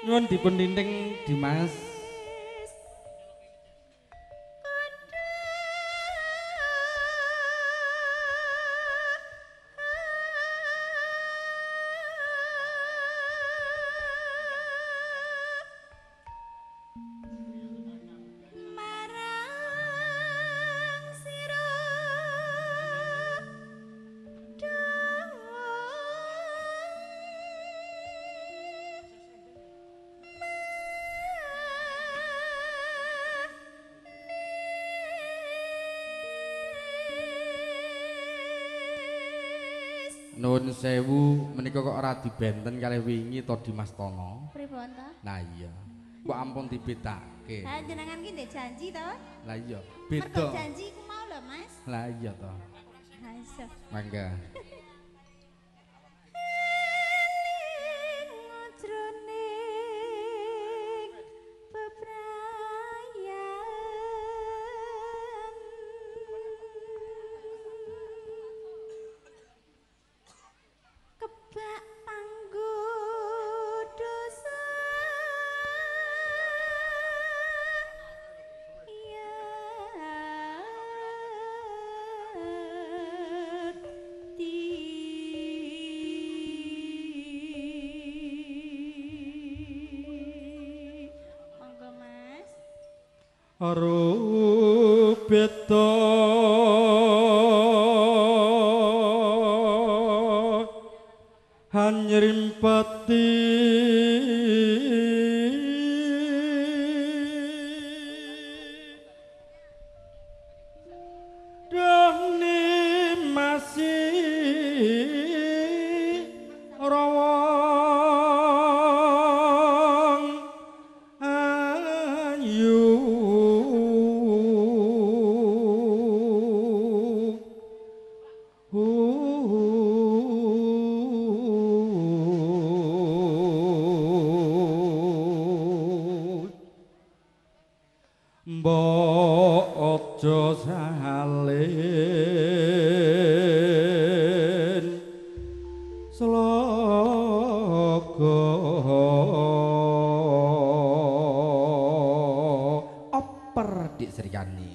Nuwun dipun dinding Dimas. Nuwun sewu menika kok ora dibenten kalih wingi to Dimas Tono. Pripun to? Lah iya. Kok ampun dibedake. Lah jenengan ki ndek janji to? Lah iya, Mergo beda. janji ku mau lho, Mas. Lah iya to. Ha iso. Mangga. Rupita hanyrimpati dahni masih rawang ayu Mbok aja salin sloga oper dik Sriyani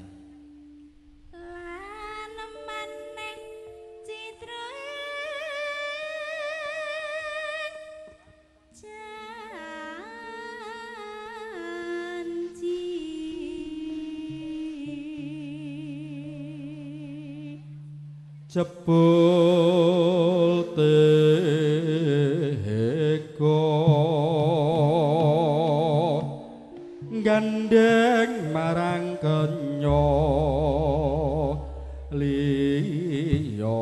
Lan maneh citrane jebul teko gandeng marang kenya liya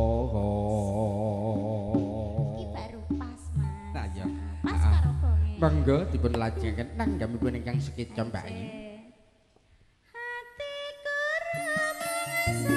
iki baru pas, Mas. nah ya Pas karo bonge. monggo dipun lajengaken nang gamipun ingkang sekeca Mbak Ayu. Hatiku ramasa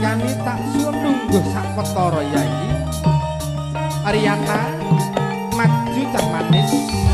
ngendikani tak suwun lungguh sawetara Yayi. Ariana maju cah manis.